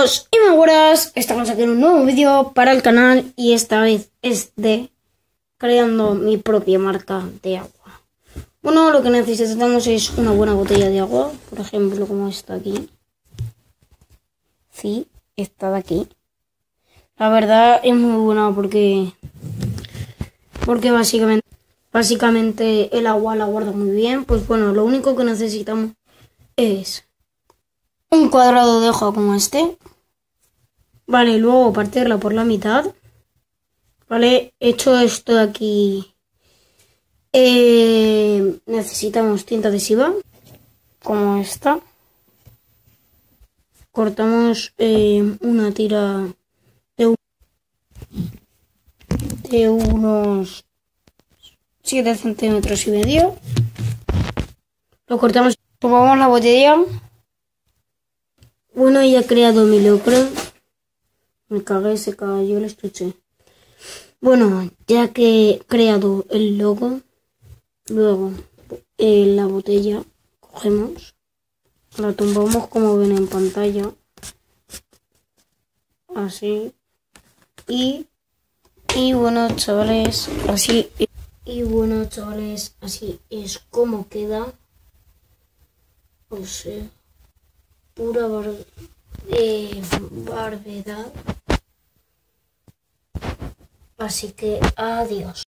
Chicos y mejoras, estamos aquí en un nuevo vídeo para el canal y esta vez es de creando mi propia marca de agua. Bueno, lo que necesitamos es una buena botella de agua, por ejemplo como esta aquí. Sí, esta de aquí. La verdad es muy buena porque básicamente el agua la guarda muy bien. Pues bueno, lo único que necesitamos es un cuadrado de hoja como este. Vale, luego partirla por la mitad. Vale, hecho esto de aquí, necesitamos cinta adhesiva como esta. Cortamos una tira de unos 7 centímetros y medio. Lo cortamos, tomamos la botella. Bueno, ya he creado mi locro. Me cagué, se cayó el estuche. Bueno, ya que he creado el logo, luego la botella cogemos, la tumbamos como ven en pantalla, así, y bueno chavales, así es como queda. O sea, pura barbaridad. Así que adiós.